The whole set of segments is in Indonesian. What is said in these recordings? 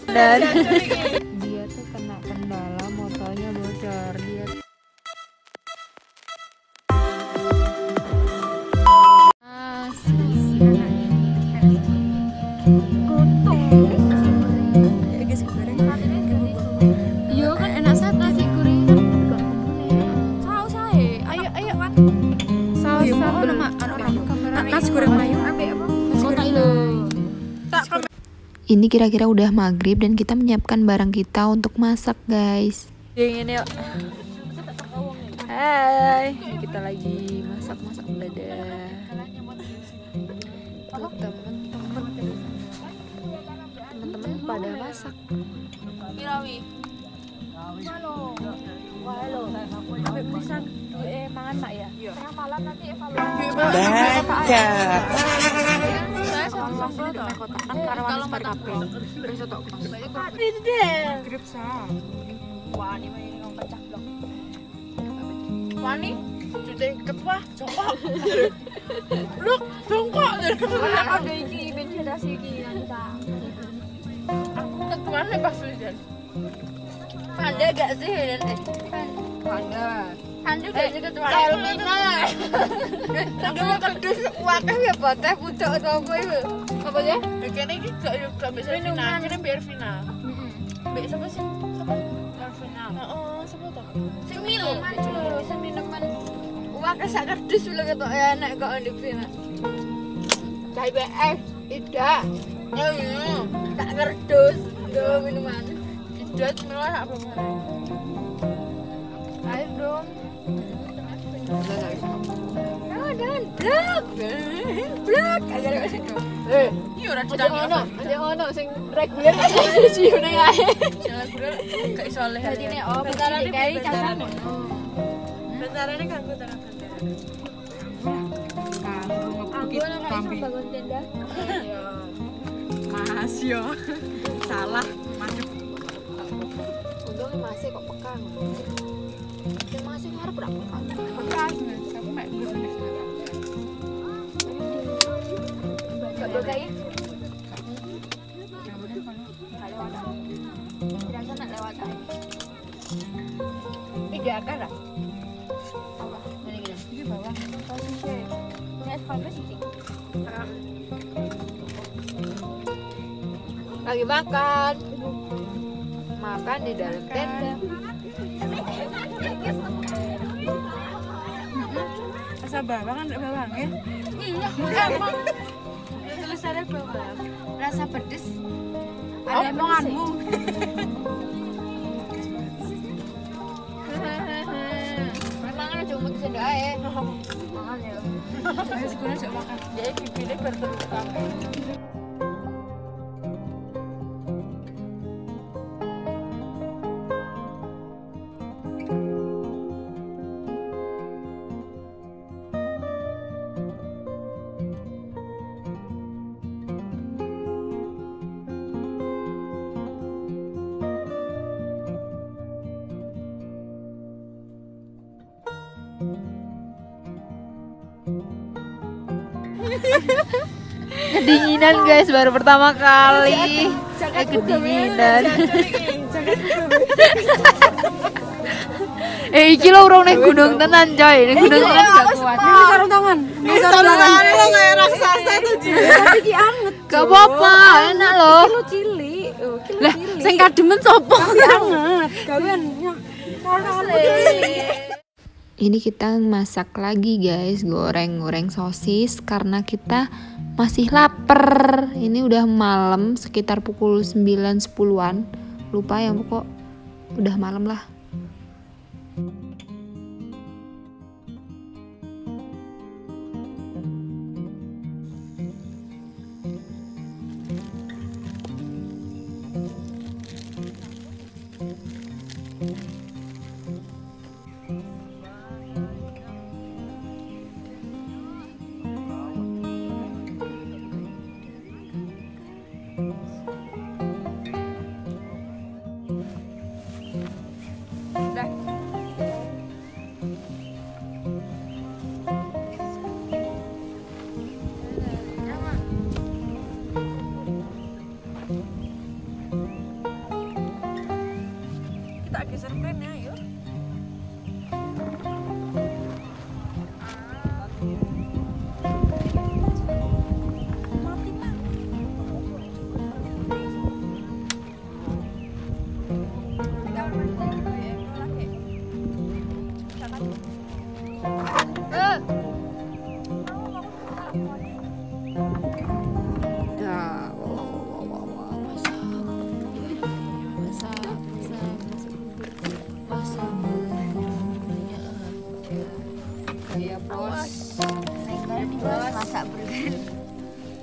Dan dia tuh kena kendala motornya bocor. Dia ini kira-kira udah maghrib dan kita menyiapkan barang kita untuk masak, guys. Dingin yuk. Hai, kita lagi masak-masak dada. Tuh temen-temen pada masak. Mirawi. Halo. Halo. Ambil pesan mangan mak ya. Tengah malam nanti evaluasi. Baca. Saya satu sambal toh. Kan karawan Spar Cafe. Besok tok. Itu deh. Grip sa. Wani main ngomong pecah blok. Wani sudah ketua jongkok. Lu jongkok. Apa ada iki meditasi iki kita. Aku ketuanya pas hujan. Pandai gak sih dan pandai. Anda kayaknya ketua Elvina. Anda mau kedus wakah ya poteh pucuk atau apa itu? Apa ya? Kayaknya ini gak bisa final. Kayaknya biar final. Biar siapa sih? Siapa? Elvina. Oh, siapa tuh? Semil. Bisa minuman. Wakah sak kedus udah ketua ya enak kok di final. Cai BF. Tidak. Tak kerdus. Duh minuman. Tidak semua tak apa-apa. Ayo dong. Jangan blok agar ke situ. Ini ora ditangi. Ada ono sing reguler sih ning ae. Sing reguler gak iso oleh. Dadine bentarane kari casan. Bentarane kanggo tenan bendera. Kanggo ngebukit bangun tenda. Iya. Mas yo. Salah madep. Untungnya masih kok pekan. Masih ngarep ora pekan. Pekan. Kamu mek ngene. Gak kayak tidak nak lewat tidak akan lah apa ini di bawah ini aspalnya sih lagi makan di dalam tenda asal bawang kan bawangnya iya emang ada bawang, rasa pedes, ada emonganmu. Memang ada cuma di sini aja. Makan ya. Ayo sekarang saya makan. Jadi bibirnya berterbuka. Kedinginan guys, baru pertama kali. Kedinginan. Iki lo urung ning gunung tenan coy, ning gunung tenan gak kuat. Ini sarung tangan. Ini sarung tangan lo kayak raksasa tuh Ji. Tapi ki anget. Gak apa-apa, enak loh. Kilo cilik. Lah, sing kademen sopo anget. Gawean. Ini kita masak lagi guys, goreng sosis karena kita masih lapar. Ini udah malam sekitar pukul 9-10-an. Lupa ya pokok udah malam lah.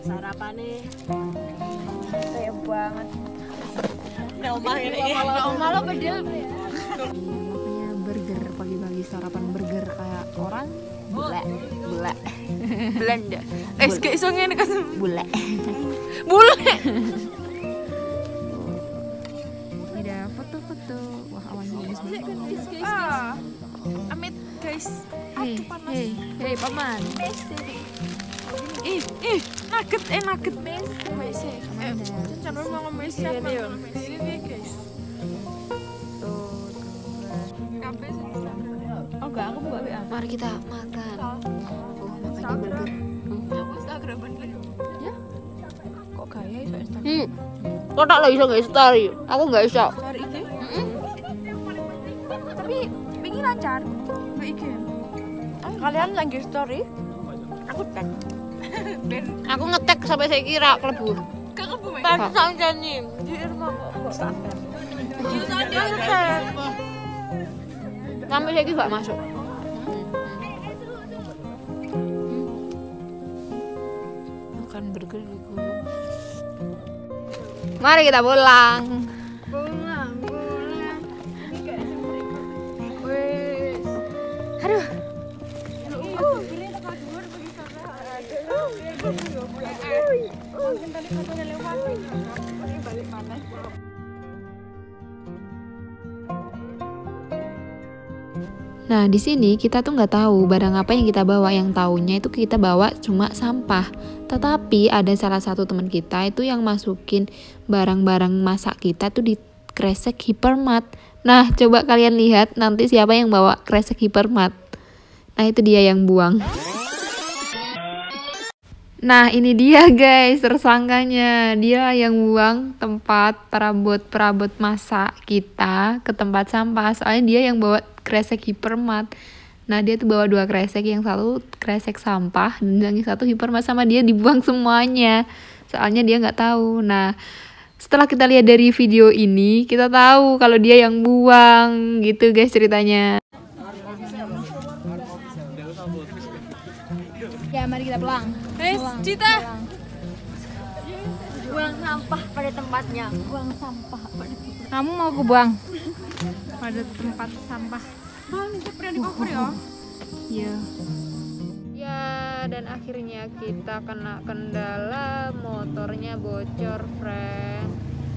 Sarapannya kayak banget. Malah bedel. Namanya burger, pagi-pagi sarapan burger kayak orang bule. Belanda. Kayak iso ngene kan. Bule. Ada foto-foto. Wah, awannya bagus banget. Amit guys. Hei, paman. Nugget. Jangan mau ngemes siapa ini guys. Oh enggak, aku buka WA. Mari kita makan. Makan burger. Aku Instagraman ya. Kok gaya iso Instagram? Kok tak lo iso nggak story? Aku nggak iso. Story IG? Tapi pengen lancar. Mbak IG. Kalian lagi story? Aku tag. Aku ngetek sampai saya kira kelebur. Pas sanjani di rumah kok sampai. Sampai saya nggak masuk. Makan burger di gunung. Mari kita pulang. Wes. Aduh. Nah, di sini kita tuh nggak tahu barang apa yang kita bawa. Yang taunya itu kita bawa cuma sampah. Tetapi ada salah satu teman kita itu yang masukin barang-barang masak kita tuh di kresek Hypermart. Nah, coba kalian lihat nanti siapa yang bawa kresek Hypermart. Nah, itu dia yang buang. Nah, ini dia guys tersangkanya. Dia yang buang tempat perabot masak kita ke tempat sampah. Soalnya dia yang bawa kresek Hypermart. Nah, dia tuh bawa 2 kresek, yang satu kresek sampah dan yang satu Hypermart, sama dia dibuang semuanya. Soalnya dia nggak tahu. Nah, setelah kita lihat dari video ini, kita tahu kalau dia yang buang gitu guys ceritanya. Ya, mari kita pulang. Cita. Buang sampah pada tempatnya. Buang sampah pada tempatnya. Kamu mau aku buang? Pada tempat sampah. Bang, ini pernah di cover ya? Iya. Ya, dan akhirnya kita kena kendala, motornya bocor, friend.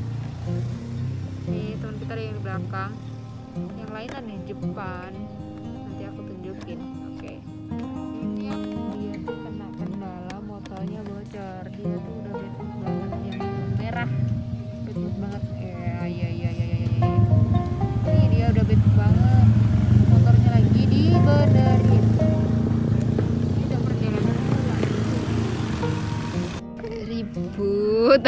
Nih, teman kita ada yang di belakang. Yang lain ada di depan. Nanti aku tunjukin. Oke. Ini yang dia tuh kena kendala, motornya bocor. Dia tuh udah bad mood banget, yang merah. Bad mood banget. Iya. Ini dia udah bad mood banget. Motornya lagi dibenerin. Ini udah perjalanan pulang. Ribut.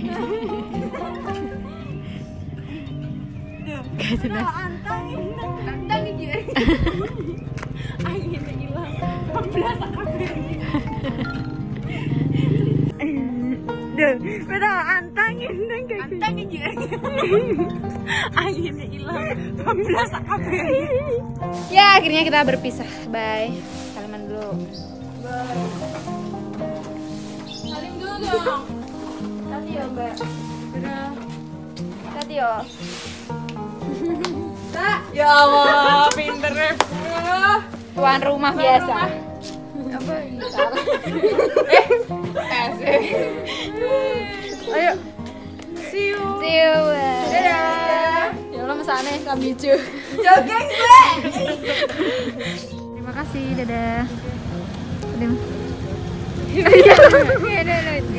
Gak jelas. Antang ini. Anginnya hilang. 12 kabeh. Beda antangin dan kayak antangin aja. Anginnya hilang. 12 kabeh. Ya, akhirnya kita berpisah. Bye. Salaman dulu. Bye. Salim dulu dong. Tadi ya, Mbak. Udah. Tadi yo. Ya Allah, pinter ya. Tuan rumah biasa. Apa ini? Ayo. See you. See you. Dadah. Ya Allah, mesane kami hijau. Jogging gue. Terima kasih, dadah.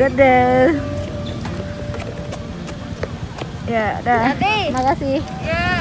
Dadah. Ya, dah. Terima kasih. Ya.